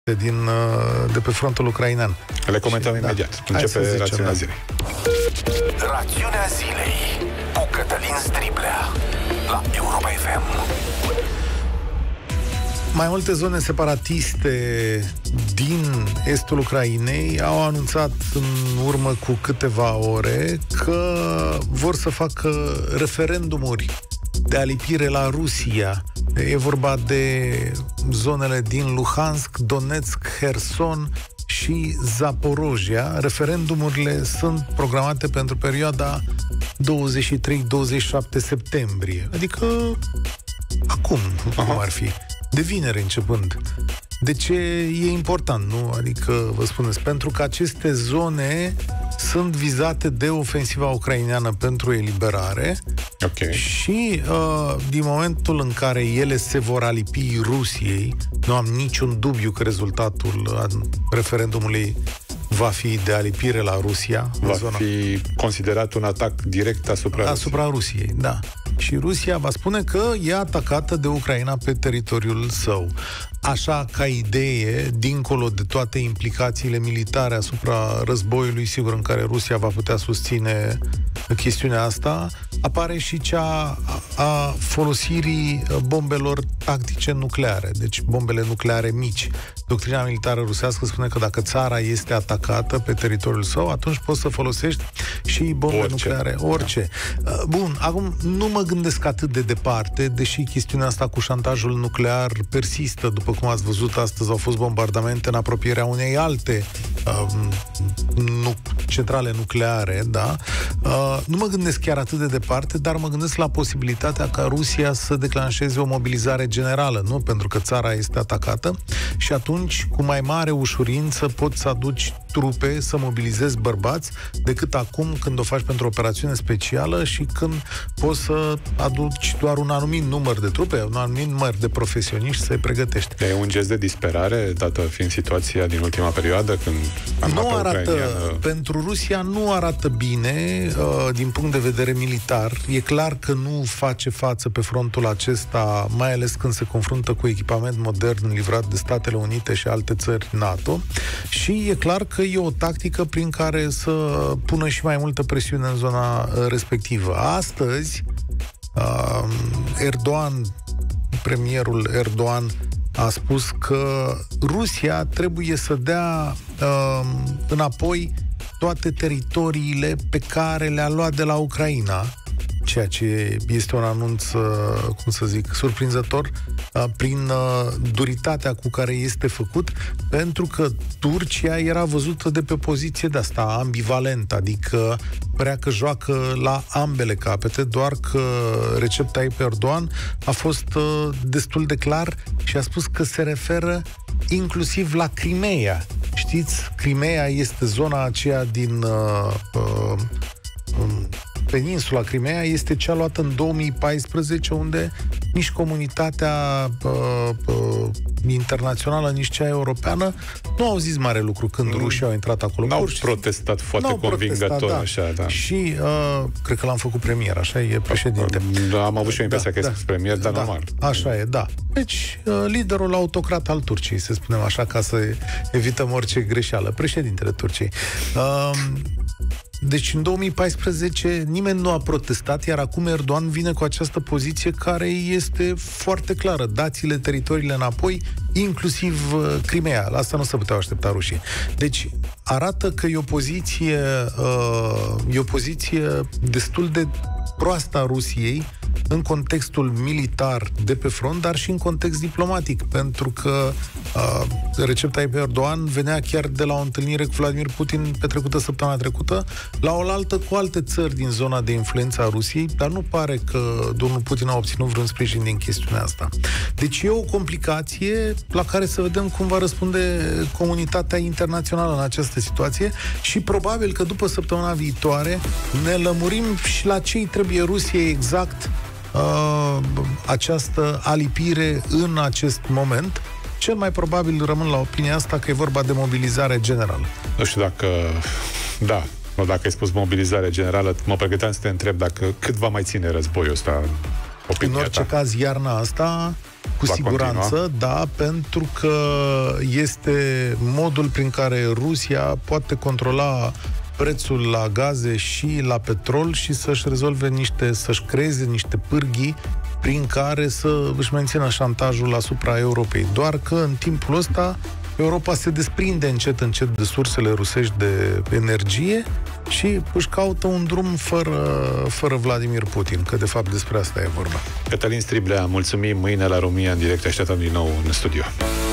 de pe frontul ucrainean. Le comentăm imediat. Începe Rațiunea Zilei. Rațiunea Zilei cu Cătălin Striblea la Europa FM. Mai multe zone separatiste din estul Ucrainei au anunțat în urmă cu câteva ore că vor să facă referendumuri de alipire la Rusia. E vorba de zonele din Luhansk, Donetsk, Herson și Zaporojia. Referendumurile sunt programate pentru perioada 23-27 septembrie. Adică acum, cum ar fi, de vineri începând. De ce e important, nu? Adică, vă spuneți, pentru că aceste zone sunt vizate de ofensiva ucraineană pentru eliberare. Și din momentul în care ele se vor alipi Rusiei, nu am niciun dubiu că rezultatul referendumului va fi de alipire la Rusia. Va fi considerat un atac direct asupra Rusiei, da. Și Rusia va spune că e atacată de Ucraina pe teritoriul său. Așa, ca idee, dincolo de toate implicațiile militare asupra războiului, sigur, în care Rusia va putea susține chestiunea asta, apare și cea a folosirii bombelor tactice nucleare, deci bombele nucleare mici. Doctrina militară rusească spune că dacă țara este atacată pe teritoriul său, atunci poți să folosești și bombe nucleare, orice. Bun, acum nu mă gândesc atât de departe, deși chestiunea asta cu șantajul nuclear persistă. După cum ați văzut, astăzi au fost bombardamente în apropierea unei alte centrale nucleare, da? Nu mă gândesc chiar atât de departe, dar mă gândesc la posibilitatea ca Rusia să declanșeze o mobilizare generală, nu? Pentru că țara este atacată și atunci, cu mai mare ușurință, poți să aduci trupe, să mobilizezi bărbați, decât acum când o faci pentru o operațiune specială și când poți să aduci doar un anumit număr de trupe, un anumit număr de profesioniști să-i pregătești. E un gest de disperare, dată fiind situația din ultima perioadă, când pentru Rusia nu arată bine din punct de vedere militar. E clar că nu face față pe frontul acesta, mai ales când se confruntă cu echipament modern livrat de Statele Unite și alte țări NATO, și e clar că e o tactică prin care să pună și mai multă presiune în zona respectivă. Astăzi, premierul Erdogan a spus că Rusia trebuie să dea înapoi toate teritoriile pe care le-a luat de la Ucraina, ceea ce este un anunț, surprinzător, prin duritatea cu care este făcut, pentru că Turcia era văzută de pe poziție de asta, ambivalentă, adică părea că joacă la ambele capete, doar că Recep Tayyip Erdogan a fost destul de clar și a spus că se referă inclusiv la Crimea. Știți, Crimea este zona aceea din peninsula Crimea, este cea luată în 2014, unde nici comunitatea internațională, nici cea europeană nu au zis mare lucru când rușii au intrat acolo. N-au protestat foarte convingător, așa, da. Și cred că l-am făcut premier, așa e președinte. Da, am avut și impresia că este premier, dar normal. Așa e, da. Deci, liderul autocrat al Turciei, să spunem așa, ca să evităm orice greșeală. Președintele Turciei. Deci în 2014 nimeni nu a protestat, iar acum Erdogan vine cu această poziție care este foarte clară. Dați-le teritoriile înapoi, inclusiv Crimea. La asta nu se puteau aștepta rușii. Deci arată că e o poziție destul de proastă a Rusiei în contextul militar de pe front, dar și în context diplomatic, pentru că Recep Tayyip Erdogan venea chiar de la o întâlnire cu Vladimir Putin petrecută săptămâna trecută, la oaltă cu alte țări din zona de influență a Rusiei, dar nu pare că domnul Putin a obținut vreun sprijin din chestiunea asta. Deci e o complicație la care să vedem cum va răspunde comunitatea internațională în această situație și probabil că după săptămâna viitoare ne lămurim și la ce trebuie Rusiei exact această alipire în acest moment. Cel mai probabil rămân la opinia asta că e vorba de mobilizare generală. Nu știu dacă... Da, dacă ai spus mobilizare generală, mă pregăteam să te întreb cât va mai ține războiul ăsta. În orice caz, iarna asta, cu Cu siguranță, continua. Da, pentru că este modul prin care Rusia poate controla prețul la gaze și la petrol și să-și creeze niște pârghii prin care să își mențină șantajul asupra Europei. Doar că în timpul ăsta Europa se desprinde încet de sursele rusești de energie și își caută un drum fără Vladimir Putin, că de fapt despre asta e vorba. Cătălin Striblea, mulțumim, mâine la România în direct, așteptăm din nou în studio.